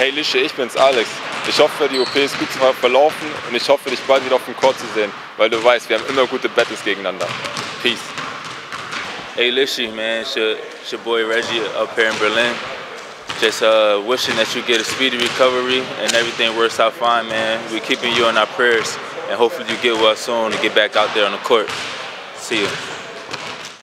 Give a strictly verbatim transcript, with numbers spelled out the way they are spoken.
Hey Lische, ich bin's Alex. Ich hoffe, die O P ist gut verlaufen und ich hoffe, dich bald wieder auf dem Court zu sehen, weil du weißt, wir haben immer gute Battles gegeneinander. Peace. Hey Lishy, man, it's your, it's your boy Reggie up here in Berlin. Just uh, wishing that you get a speedy recovery and everything works out fine, man. We're keeping you in our prayers and hopefully you get well soon and get back out there on the court. See you.